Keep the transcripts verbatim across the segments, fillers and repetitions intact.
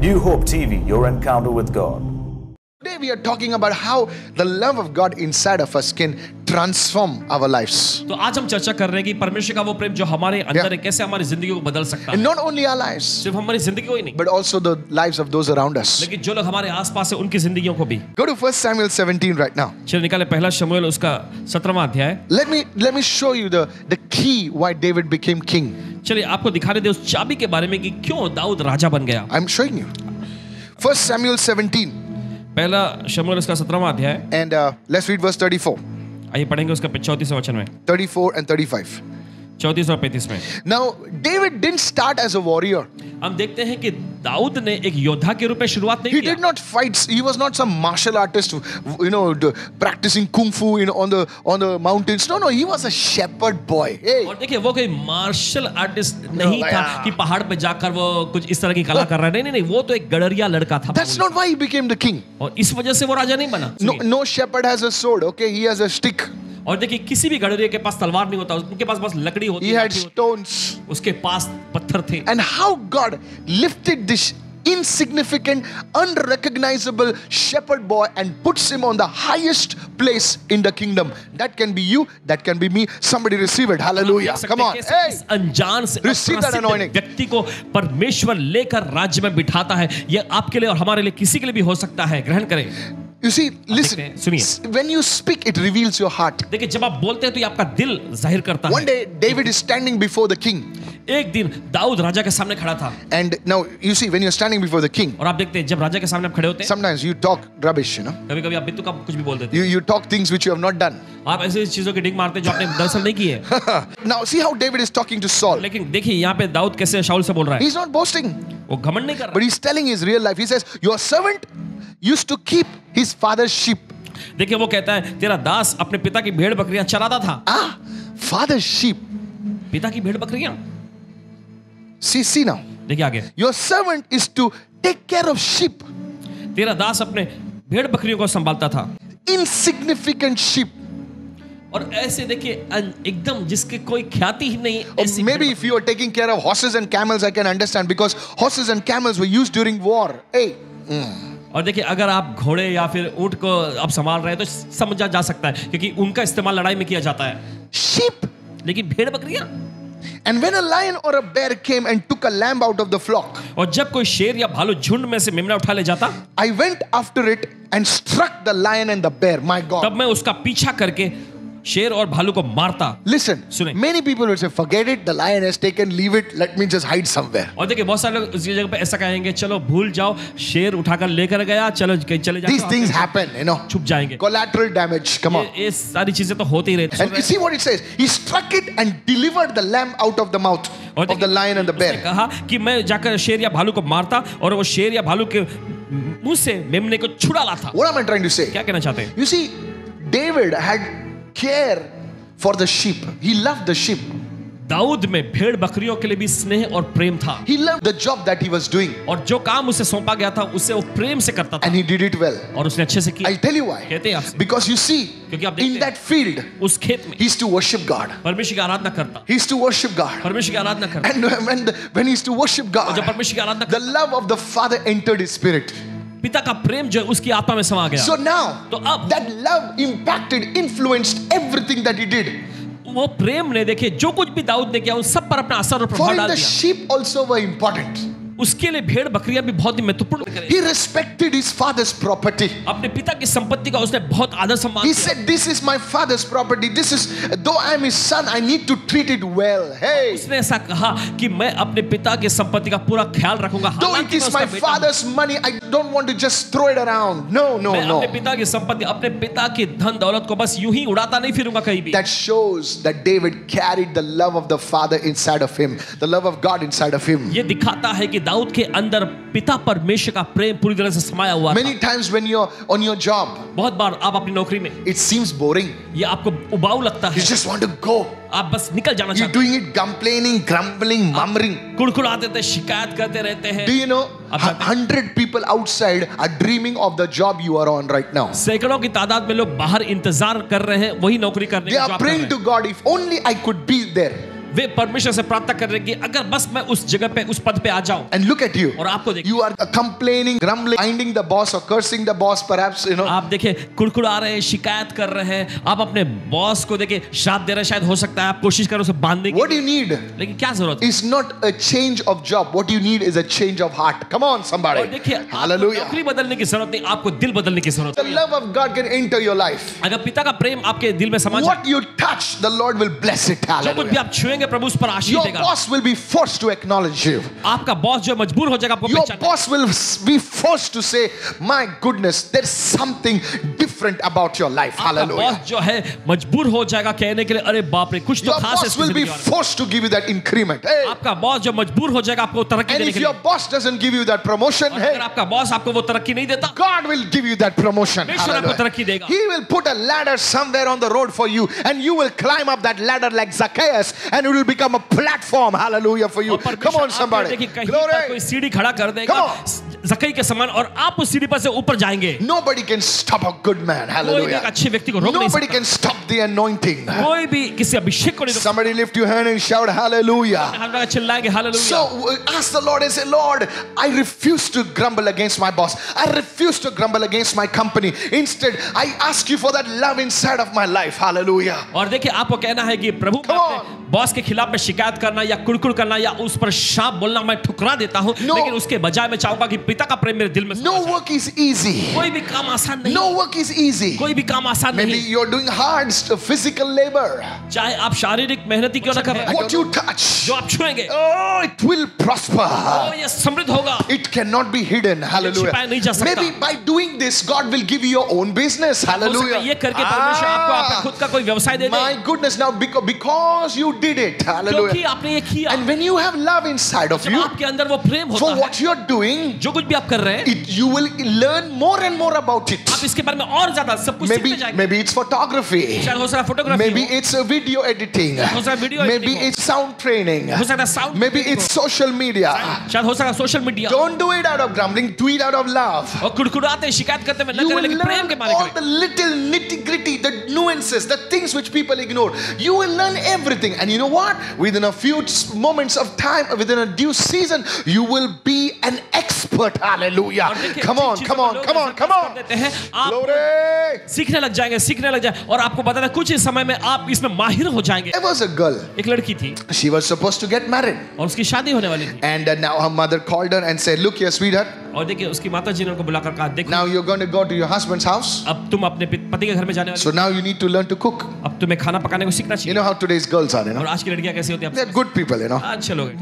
New Hope T V, your encounter with God. Today we are talking about how the love of God inside of us can transform our lives. तो आज हम चर्चा कर रहे हैं कि परमेश्वर का वो प्रेम जो हमारे अंदर है कैसे हमारी जिंदगी को बदल सकता And है। not only our lives, सिर्फ हमारी जिंदगी को ही नहीं, but also the lives of those around us. लेकिन जो लोग हमारे आसपास है उनकी जिंदगियों को भी। Go to First Samuel seventeen right now. चलिए निकाले पहला शमूएल उसका सत्रहवां अध्याय। Let me let me show you the the key why David became king. चलिए आपको दिखाने दे उस चाबी के बारे में कि क्यों दाऊद राजा बन गया। I'm showing you. First Samuel seventeen. पहला शमूएल उसका सत्रहवां अध्याय, And uh, let's read verse thirty-four. आइए पढ़ेंगे उसका चौंतीसवां वचन में, thirty-four and thirty-five. चौंतीस और पैंतीस में। Now, David didn't start as a warrior. हम देखते हैं कि दाऊद ने एक योद्धा के रूप में शुरुआत नहीं He किया। did not fight. He was not some martial artist, you know, d- practicing kung fu, you know, on the on the mountains. No, no, he was a shepherd boy. Hey, और देखिए वो कोई martial artist नहीं था yeah. कि पहाड़ पे जाकर वो कुछ इस तरह की कला कर रहा है। नहीं नहीं नहीं, वो तो एक गडरिया लड़का था। that's not why he became the king. और इस वजह से वो राजा नहीं बना। No, no shepherd has a sword. Okay, he has a stick. और देखिए किसी भी गडरिये के पास तलवार नहीं होता, उनके पास बस लकड़ी होती He है, had stones. उसके पास पत्थर थे। And how God lifted this insignificant, unrecognizable shepherd boy and puts him on the highest place in the kingdom. That can be you, that can be me. Somebody receive it. Hallelujah. Come on. Hey, इस अनजान से Receive that अप्रसिद्ध anointing. व्यक्ति को परमेश्वर लेकर राज्य में बिठाता है। ये आपके लिए और हमारे लिए किसी के लिए भी हो सकता है। ग्रहण करें। you see, listen. देखते हैं, सुनिए। When you speak, it reveals your heart. देखिए जब आप बोलते हैं तो ये आपका दिल जाहिर करता One है। day, David is standing before the king. एक दिन दाऊद राजा के सामने खड़ा था। And now, you see, when you're standing before the king, और आप देखते हैं जब राजा के सामने आप खड़े होते हैं, sometimes you talk rubbish, you know. कभी कभी आप बित्तू का कुछ भी बोल देते हैं। You, you talk things which you have not done. आप ऐसी चीजों की डिग मारते हैं जो आपने दरअसल नहीं की है। Now, see how David is talking to Saul. लेकिन देखिए यहाँ पे दाऊद कैसे शाऊल से बोल रहा है। He's not boasting, वो घमंड नहीं कर but रहा। he's telling his real life. He says, your servant used to keep his father's sheep. देखिए वो कहता है तेरा दास अपने पिता की भेड़ बकरियां चराता था। Ah, father's sheep. पिता की भेड़ बकरियां। See, see now. देखिए आगे, Your servant is to take care of sheep. तेरा दास अपने भेड़ बकरियों को संभालता था। Insignificant sheep. और ऐसे देखिए अन- एकदम जिसके कोई ख्याति ही नहीं। Or ऐसी maybe भेड़ if you are taking care of horses and camels, I can understand because horses and camels were used during war. Hey, बकरियां। और देखिए अगर आप घोड़े या फिर ऊंट को आप संभाल रहे हैं तो समझा जा सकता है क्योंकि उनका इस्तेमाल लड़ाई में किया जाता है। sheep. लेकिन भेड़ बकरियां। And when a lion or a bear came and took a lamb out of the flock, और जब कोई शेर या भालू झुंड में से मेमना उठा ले जाता, I went after it and struck the lion and the bear. My God. तब मैं उसका पीछा करके शेर और भालू को मारता। Listen, सुने। many people will say, forget it, the lion has taken, leave it, let me just hide somewhere. और देखिए बहुत सारे लोग उसी जगह पे ऐसा कहेंगे, चलो भूल जाओ, शेर उठाकर लेकर गया, चलो कहीं चले These जाओ, things happen, you know. छुप जाएंगे। Collateral damage, come on. ये, ये सारी चीजें तो होती ही रहती And you see what it says? He struck it and delivered the lamb out of the mouth और of the lion and the उसने bear. कहा कि मैं जाकर शेर या भालू को मारता और वो शेर या भालू के मुंह से मेमने को छुड़ा लाता। What am I trying to say? क्या कहना चाहते हैं? You see, David had care for the sheep. He loved the sheep. Dawood में भेड़ बकरियों के लिए भी स्नेह और प्रेम था। He loved the job that he was doing. और जो काम उसे सौंपा गया था उसे वो प्रेम से करता था And he did it well. और उसने अच्छे से किया। I'll tell you why. कहते हैं आपसे, Because you see, क्योंकि आप in देखते that field, उस खेत में he used to worship God. परमेश्वर की आराधना करता, He used to worship God. परमेश्वर की आराधना करता। And when, the, when he used to worship और God, जब परमेश्वर की आराधना the करता, love of the Father entered his spirit. पिता का प्रेम जो है उसकी आत्मा में समा गया। So now, तो अब that love impacted, influenced everything that he did. वो प्रेम ने देखिए जो कुछ भी दाऊद ने किया उन सब पर अपना असर और For प्रभाव him, डाल the दिया। sheep also were important. उसके लिए भेड़ बकरियां भी बहुत ही महत्वपूर्ण हैं। He respected his father's property. अपने पिता की संपत्ति का उसने बहुत आदर सम्मान He किया। said, this is my father's property. This is, though I am his son, I need to treat it well. Hey, उसने ऐसा कहा कि मैं अपने पिता की संपत्ति का पूरा ख्याल रखूंगा। though it हालांकि is मैं my उसका बेटा हूं, father's money, I don't want to just throw it around. No, no, मैं no. अपने पिता की संपत्ति, अपने पिता की धन दौलत को बस यूं ही उड़ाता नहीं फिरूंगा कहीं भी। That shows that David carried the love of the Father inside of him, the love of God inside of him. ये दिखाता है कि दाऊद के अंदर पिता परमेश्वर का प्रेम पूरी तरह से समाया हुआ था। Many times when you're on your job, बहुत बार आप अपनी नौकरी में it seems boring. ये आपको उबाऊ लगता You है, just want to go. आप बस निकल जाना You're चाहते doing it complaining, grumbling, murmuring. हैं, कुड़कुड़ाते थे, शिकायत करते रहते हैं। Do you know, अब a hundred people outside are dreaming of the job you are on right now. सैकड़ों की तादाद में लोग बाहर इंतजार कर रहे हैं वही नौकरी करने They की जो are आप कर praying रहे to God, if only I could be there. हैं। वे परमेश्वर से प्रार्थना कर रहे हैं कि अगर बस मैं उस जगह पे उस पद पे आ जाऊं। And look at you. और आपको देखिए, You are complaining, grumbling, finding the boss or cursing the boss, perhaps, you know. आप देखिए कुड़कुड़ा रहे हैं, शिकायत कर रहे हैं, आप अपने बॉस को देखिए श्राप दे रहे हैं, शायद हो सकता है आप कोशिश करो उसे बांधने की, What do you need लेकिन क्या जरूरत है? is not a change of job. What you need is a change of heart. Come on, और somebody. देखिए आपको Hallelujah. नौकरी बदलने की जरूरत नहीं, आपको दिल बदलने की जरूरत The है। love of God can enter your life. अगर पिता का प्रेम आपके दिल में समा जाए, What you touch, the Lord will bless it. जो कुछ भी Hallelujah. आप छुएंगे प्रभु उस पर आशीष Your देगा। boss will be forced to acknowledge you. आपका बॉस जो मजबूर हो जाएगा आपको Your पहचानने। boss will be forced to say, my goodness, there's something different about your life. आपका Hallelujah. बॉस जो है मजबूर हो जाएगा कहने के लिए, अरे बाप रे कुछ तो Your खास है boss इसकी will be जिंदगी में। forced to give you that increment. Hey. आपका बॉस जो मजबूर हो जाएगा आपको तरक्की And देने if के your लिए। boss doesn't give you that promotion, और hey, अगर आपका बॉस आपको वो तरक्की नहीं देता, God will give you that promotion. परमेश्वर आपको तरक्की Hallelujah. देगा। He will put a ladder somewhere on the road for you, and you will climb up that ladder like Zacchaeus, and it will become a platform. Hallelujah for you. और परमेश्वर Come on, आपको somebody. देखिए कहीं पर कोई Glory. सीढ़ी खड़ा कर देगा Come जक्कई के समान, और आप उस सीढ़ी पर से ऊपर जाएंगे। Nobody can stop a good man. कोई भी एक Hallelujah. अच्छे व्यक्ति को रोक नहीं Nobody सकता। can stop the anointing. कोई भी किसी अभिषेक को नहीं रोक Somebody lift your hand and shout hallelujah. सकता। हम लोग चिल्लाएंगे hallelujah. So uh, ask the Lord and say, Lord, I refuse to grumble against my boss. I refuse to grumble against my company. Instead, I ask you for that love inside of my life. Hallelujah. और देखिए आपको कहना है कि प्रभु मैं Come अपने boss के खिलाफ में शिकायत करना या कुड़कुड़ करना या उस पर शाप बोलना मैं ठुकरा देता हूं, No. लेकिन उसके बजाय मैं चाहूंगा कि पिता का प्रेम मेरे दिल में समा No जाए। work is easy. कोई भी काम आसान नहीं, No work is easy. कोई भी काम आसान Maybe नहीं, you're doing hard st- physical labor. चाहे आप शारीरिक मेहनत ही क्यों ना कर रहे What you touch, जो आप छुएंगे oh, it will prosper. वो ये समृद्ध होगा। It cannot be hidden. Hallelujah. छिपाया नहीं जा सकता। Maybe by doing this, God will give you your own business. हो सकता है Hallelujah. ये करके परमेश्वर आपको आपका Ah, खुद का कोई व्यवसाय दे दे, my goodness, now because, because you did it. क्योंकि Hallelujah. आपने ये किया। And when you have love inside of जब you, आपके अंदर वो प्रेम होता for है, what you're doing, जो कुछ भी आप कर रहे हैं, it, you will learn more and more about it. आप इसके बारे में और ज्यादा सब कुछ Maybe, सीखते जाएंगे। maybe it's photography. शायद हो सकता है फोटोग्राफी Maybe हो, it's a video editing. हो सकता है वीडियो Maybe एडिटिंग हो, it's sound training. हो सकता है sound, Maybe it's social media. शायद हो सकता है social media. Don't do it out of grumbling. Do it out of love. और कुड़कुड़ाते हैं, शिकायत करते हैं, न You करें will लेकिन प्रेम के learn बारे all में। the little nitty gritty, the nuances, the things which people ignore. You will learn everything. And you know what? Within a few s- moments of time, within a due season, you will be an expert. Hallelujah. और देखिए, Come Jin on, चीजों come को on, लोग come on, ऐसे come pass on. कर देते हैं, आप Glory. सीखने लग जाएंगे, सीखने लग जाए, और आपको बताना कुछ ही समय में आप इसमें माहिर हो जाएंगे। There was a girl. एक लड़की थी She was supposed to get married. और उसकी शादी होने वाली थी, And uh, now her mother called her and said, look here, sweetheart. और देखिए उसकी माता जी ने उनको बुलाकर कहा, देखो Now you're going to go to your husband's house. अब तुम अपने पित- पति के घर में जाने वाले, So now you need to learn to cook. अब तुम्हें खाना पकाने को सीखना You चाहिए। know how today's girls are, you और know. आज की लड़कियां कैसी होती हैं? They're good people, you know. अच्छे लोग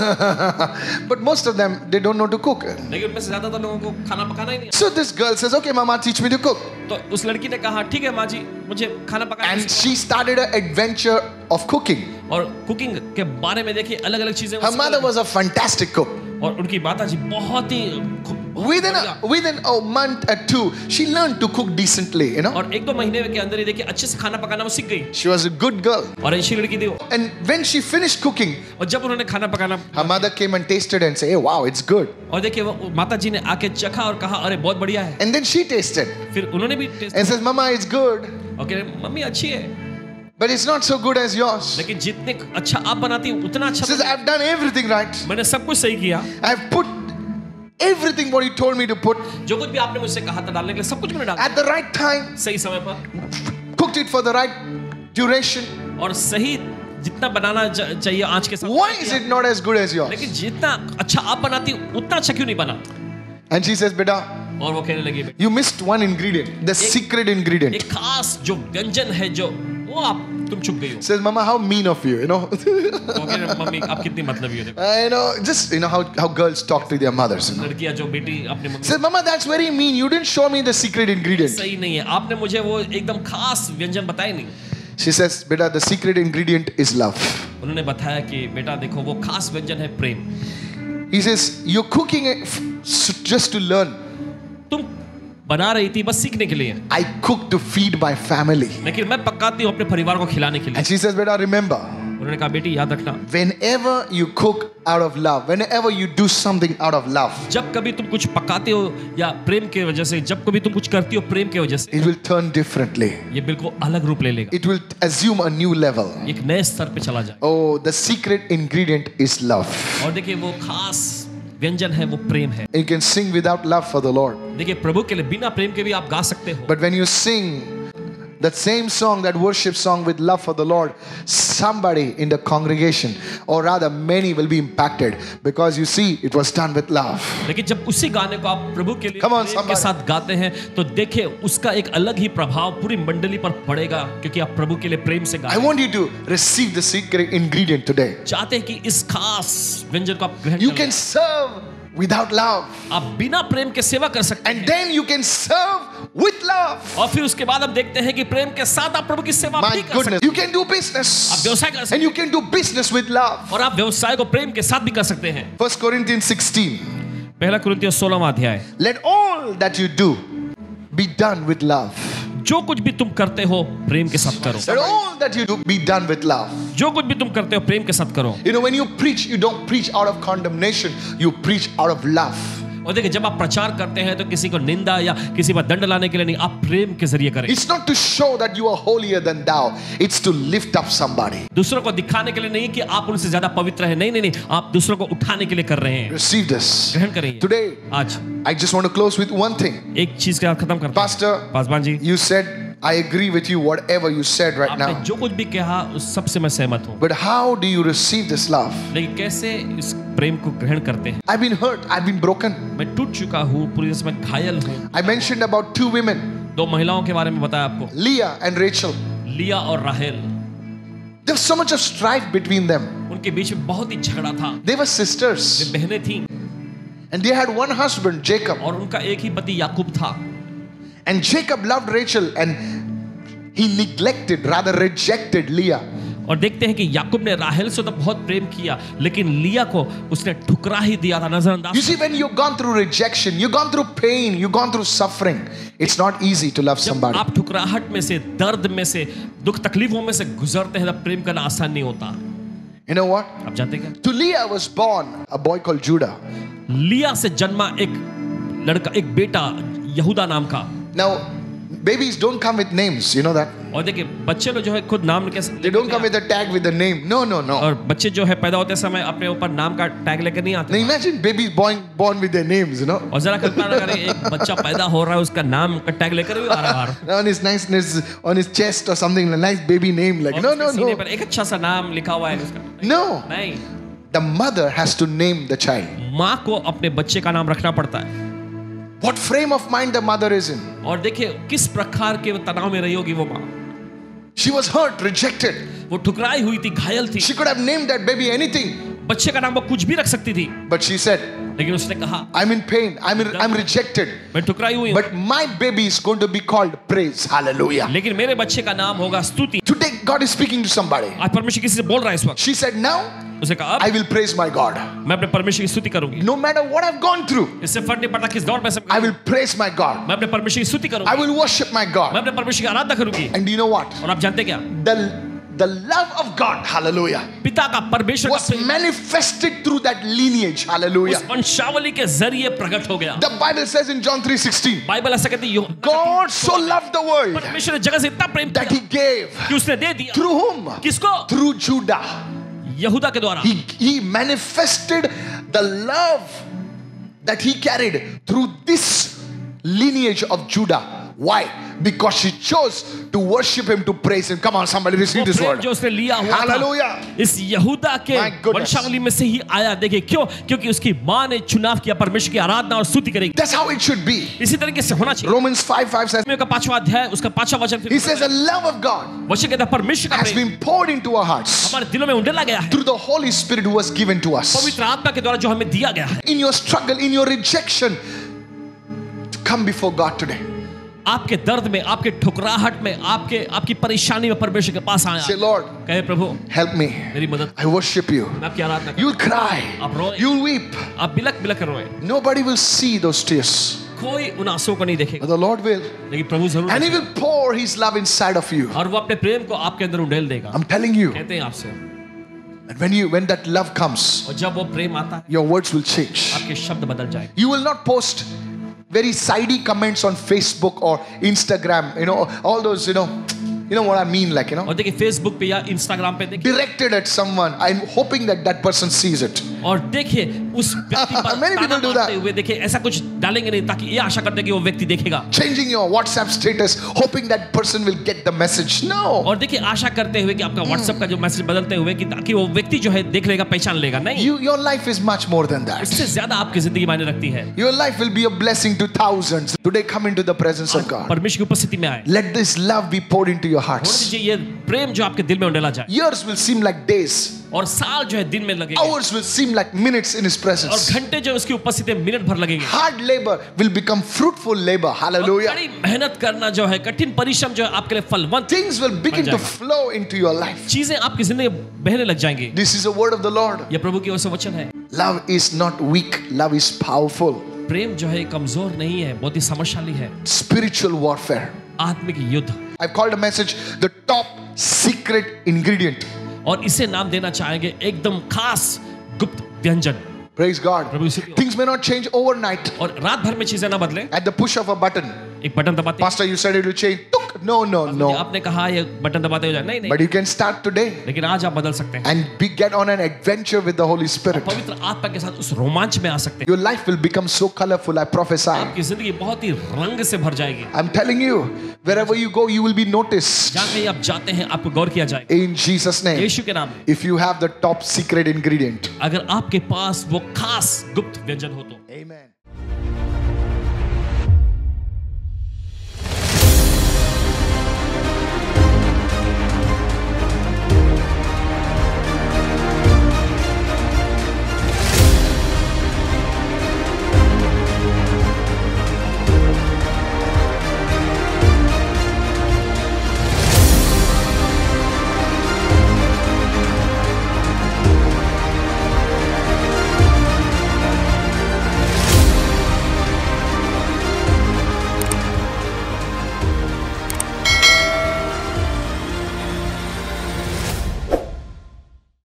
हैं, But most of them, they don't know to cook. लेकिन उनमें से ज्यादातर लोगों को खाना पकाना ही नहीं So this girl says, okay, mama, teach me to cook. आता। तो उस लड़की ने कहा, ठीक है माँ जी, मुझे खाना पकाना And सिखाओ। she started an adventure of cooking. और कुकिंग के बारे में देखिए अलग अलग चीजें वो Her सीखने mother लगी। was a fantastic cook. और उनकी माता जी बहुत ही खूब- बहुत Within बढ़िया। a, within a month or two, she learned to cook decently, you know. और एक दो महीने के अंदर ही देखिए अच्छे से खाना पकाना वो सीख गई, She was a good girl. और अच्छी लड़की थी वो। And when she finished cooking, और जब उन्होंने खाना पकाना, her mother came and tasted and said, hey, wow, it's good. और देखिए वो माता जी ने आके चखा और कहा, अरे बहुत बढ़िया है। And then she tasted फिर उन्होंने भी taste, and says, mama, it's good, और कह रहे, मम्मी अच्छी है, but it's not so good as yours. लेकिन जितने अच्छा आप बनाती हो उतना अच्छा She says, तो नहीं। I've done everything right. मैंने सब कुछ सही किया, I've put everything what you told me to put जो कुछ भी आपने मुझसे कहा था डालने के लिए सब कुछ मैंने डाला at the right time, सही समय पर, cooked it for the right duration. और सही जितना बनाना च- चाहिए आँच के साथ। Why is it not as good as yours? लेकिन जितना अच्छा आप बनाती हो उतना अच्छा क्यों नहीं बना? And she says, beta, और वो कहने लगी, you missed one ingredient, the secret ingredient. एक खास जो व्यंजन है जो वो आप तुम चुक गई हो। Says, mama, how mean of you, you know. वो कह रहे, मम्मी आप कितनी मतलबी हो, देखो I know, just, you know, how, how girls talk to their mothers, you know. लड़कियां जो बेटी अपनी mummy, Says, mama, that's very mean. You didn't show me the secret ingredient. सही नहीं है, आपने मुझे वो एकदम खास व्यंजन बताया नहीं। She says, beta, the secret ingredient is love. उन्होंने बताया कि बेटा देखो वो खास व्यंजन है प्रेम। He says, you're cooking it f- s- just to learn. तुम बना रही थी बस सीखने के लिए, I cook to feed my family. लेकिन मैं पकाती हूँ अपने परिवार को खिलाने के लिए। And she says, beta, remember, उन्होंने कहा बेटी याद रखना, whenever you cook out of love, whenever you do something out of love, जब कभी तुम कुछ पकाते हो या प्रेम के वजह से, जब कभी तुम कुछ करती हो प्रेम के वजह से, it will turn differently. ये बिल्कुल अलग रूप ले लेगा, It will assume a new level. एक नए स्तर पे चला जाएगा। Oh, the secret ingredient is love. और देखिए वो खास व्यंजन है, वो प्रेम है। You can sing without love for the Lord. देखिए प्रभु के लिए बिना प्रेम के भी आप गा सकते हो, But when you sing that same song, that worship song with love for the Lord, somebody in the congregation, or rather many, will be impacted because you see it was done with love. लेकिन जब उसी गाने को आप प्रभु के लिए Come on, प्रेम के somebody. साथ गाते हैं तो देखिए उसका एक अलग ही प्रभाव पूरी मंडली पर पड़ेगा, क्योंकि आप प्रभु के लिए प्रेम से गा I रहे हैं। want you to receive the secret ingredient today. चाहते हैं कि इस खास व्यंजन को आप ग्रहण You करें। can serve without love, आप बिना प्रेम के सेवा कर सकते and हैं, then you can serve with love. और फिर उसके बाद हम देखते हैं कि प्रेम के साथ आप प्रभु की सेवा My भी कर goodness, सकते you can do business, आप व्यवसाय कर and सकते you can do business with love. हैं, और आप व्यवसाय को प्रेम के साथ भी कर सकते हैं। First Corinthians sixteen. पहला कुरिन्थियों सोलहवां अध्याय, Let all that you do be done with love. जो कुछ भी तुम करते हो प्रेम के साथ करो, Let all that you do be done with love. जो कुछ भी तुम करते हो प्रेम के साथ करो। You know, when you preach, you don't preach out of condemnation, you preach out of love. और देखिए जब आप प्रचार करते हैं तो किसी को निंदा या किसी पर दंड लाने के लिए नहीं, आप प्रेम के जरिए करें। It's not to show that you are holier than thou, it's to lift up somebody. दूसरों को दिखाने के लिए नहीं कि आप उनसे ज्यादा पवित्र हैं, नहीं नहीं नहीं, आप दूसरों को उठाने के लिए कर रहे हैं। Receive this. ग्रहण करें। Today, आज I just want to close with one thing. एक चीज के साथ खत्म करते हैं। Pastor, Paswan ji, you said, I agree with you, whatever you said right आपने now. जो कुछ भी कहा उस सब से मैं सहमत हूँ, But how do you receive this love? लेकिन कैसे इस प्रेम को ग्रहण करते हैं? I've been hurt, I've been broken. मैं टूट चुका हूँ, पूरी तरह से मैं घायल हूँ। I mentioned about two women, दो महिलाओं के बारे में बताया आपको, Leah and Rachel. लिया और राहेल। There was so much of strife between them. उनके बीच में बहुत ही झगड़ा था। They were sisters, वे बहनें थीं and they had one husband, Jacob. और उनका एक ही पति याकूब था। And Jacob loved Rachel and he neglected, rather rejected Leah. और देखते हैं कि याकूब ने राहेल से तो बहुत प्रेम किया, लेकिन लिया को उसने ठुकरा ही दिया था, नजरअंदाज। You see, when you've gone through rejection, you've gone through pain, you've gone through suffering, it's not easy to love जब somebody. आप ठुकराहट में से, दर्द में से, दुख तकलीफों में से गुजरते हैं तब प्रेम करना आसान नहीं होता। You know what? आप जानते हैं क्या? To Leah was born a boy called Judah. लिया से जन्मा एक लड़का, एक बेटा यहूदा नाम का। Now, babies don't come with names, you know that? और देखिए बच्चे लोग जो है खुद नाम कैसे, They don't come with a tag with the name. No, no, no. और बच्चे जो है पैदा होते समय अपने ऊपर नाम का टैग लेकर नहीं Now आते। imagine babies born, born with their names, you know? और जरा कल्पना करें एक बच्चा पैदा हो रहा है, उसका नाम का टैग लेकर भी आ रहा है, On his niceness, on his chest or something, a nice baby name. Like, और no, उसके no, सीने no. पर एक अच्छा सा नाम लिखा हुआ है उसका। No. नहीं, The mother has to name the child. माँ को अपने बच्चे का नाम रखना पड़ता है। What frame of mind the mother is in? और देखिए किस प्रकार के तनाव में रही होगी वो माँ। She was hurt, rejected. वो ठुकराई हुई थी, घायल थी। She could have named that baby anything, बच्चे का नाम वो कुछ भी रख सकती थी, but she said, लेकिन उसने कहा I'm in pain, I'm, in, I'm rejected, मैं ठुकराई हुई हूँ, but my baby is going to be called praise. Hallelujah. लेकिन मेरे बच्चे का नाम होगा स्तुति। Today, God is speaking to somebody. आज परमेश्वर किसी से बोल रहा है इस वक्त। She said, Now उसने कहा I अब will praise my God. मैं अपने परमेश्वर की स्तुति करूंगी, No matter what I've gone through, इससे फर्क नहीं पड़ता किस दौर में से I will praise my God. मैं अपने परमेश्वर की स्तुति I करूंगी, will worship my मैं God. अपने परमेश्वर की आराधना करूंगी। And do you know what? और आप जानते क्या, The, the love of God, hallelujah, पिता का, परमेश्वर का was Prem manifested through that lineage. Hallelujah. उस वंशावली के जरिए प्रकट हो गया। The Bible says in John three sixteen, Bible ऐसा कहती है, God so loved the world परमेश्वर ने जगत से इतना प्रेम that किया he gave. कि उसने दे दिया। Through whom? किसको? Through Judah. यहूदा के द्वारा। He, he manifested the love that he carried through this lineage of Judah. Why? Because she chose to worship him, to praise him. Come on, somebody receive वो this Prem word. जो उसने लिया हुआ था, Hallelujah. इस यहूदा के My goodness. वंशावली में से ही आया। देखिए क्यों? क्योंकि उसकी माँ ने चुनाव किया परमेश्वर की आराधना और स्तुति करेगी। That's how it should be. इसी तरीके से होना चाहिए। Romans five five says, रोमियो का पांचवा अध्याय उसका पांचवा वचन he says, the love of God वचन कहता है परमेश्वर का has Prem been poured into our hearts हमारे दिलों में उंडेला गया है through the Holy Spirit who was given to us. पवित्र आत्मा के द्वारा जो हमें दिया गया है। In your struggle, in your rejection, to come before God today. आपके दर्द में, आपके ठुकराहट में, आपके आपकी परेशानी में परमेश्वर के पास आया। Say, Lord, कहे प्रभु help me. मेरी मदद, I worship you. मैं आपकी आराधना करूं। You'll cry. आप रोए, You'll weep. आप बिलक बिलक कर रोए, Nobody will see those tears. कोई उन आंसुओं को नहीं देखेगा, But the Lord will. लेकिन प्रभु जरूर And He देखेगा। will pour His love inside of you. और वो अपने प्रेम को आपके अंदर उंडेल देगा। I'm telling you, कहते हैं आपसे And when you when that love comes, और जब वो प्रेम आता है your words will change. आपके शब्द बदल जाएंगे. You will not post very sidey comments on Facebook or Instagram, you know, all those, you know, you know what I mean, like, you know, और देखिए फेसबुक पे या इंस्टाग्राम पे देखिए directed at someone. I'm hoping that that person sees it. और देखिए उस व्यक्ति पर Many ताना people do मारते that. हुए देखिए ऐसा कुछ डालेंगे नहीं ताकि ये आशा करते हैं कि वो व्यक्ति देखेगा. Changing your WhatsApp status, hoping that person will get the message. No. और देखिए आशा करते हुए कि आपका व्हाट्सएप का जो मैसेज बदलते हुए कि ताकि वो व्यक्ति जो है देख लेगा, पहचान लेगा. नहीं, You, your life is much more than that. उससे ज्यादा आपकी जिंदगी मायने रखती है. Your life will be a blessing to thousands. Today, come into the presence of God. परमेश्वर की उपस्थिति में आए. Let this love be poured into your छोड़ hearts. दीजिए ये प्रेम जो आपके दिल में उंडेला जाए. Years will seem like days. और साल जो है दिन में लगेंगे. Hours will seem like minutes in His और presence. घंटे जो उसकी उपस्थिति में मिनट भर लगेंगे. Hard labor will become fruitful labor. और Hallelujah. कड़ी मेहनत करना जो है, कठिन परिश्रम जो है आपके लिए फलवंत. Things will begin to जाएगा. flow into your life. चीजें आपकी जिंदगी में बहने लग जाएंगी. This is a word of the Lord. ये प्रभु की ओर से वचन है. Love is not weak. Love is powerful. प्रेम जो है कमजोर नहीं है, बहुत ही समझशाली है. Spiritual warfare. आत्मिक युद्ध. I've called a message the top secret ingredient. और इसे नाम देना चाहेंगे एकदम खास गुप्त व्यंजन. Praise God. प्रभु यीशु की ओर. Things may not change overnight और रात भर में चीजें ना बदले. at the push of a button. एक बटन दबाते Pastor, you said it will change. Tuk. No, no, no. आपने कहा ये बटन दबाते हो जाए. नहीं नहीं. But you can start today लेकिन आज आप बदल सकते हैं. and be, get on an adventure with the Holy Spirit. पवित्र आत्मा के साथ उस रोमांच में आ सकते हैं. Your life will become so colorful. I prophesy. आपकी जिंदगी बहुत ही रंग से भर जाएगी. I'm telling you, wherever you go, you will be noticed. जहाँ कहीं आप जाते हैं आपको गौर किया जाएगा. In Jesus' name. यीशु के नाम में. If you have the top secret ingredient. अगर आपके पास वो खास गुप्त व्यंजन हो तो. Amen.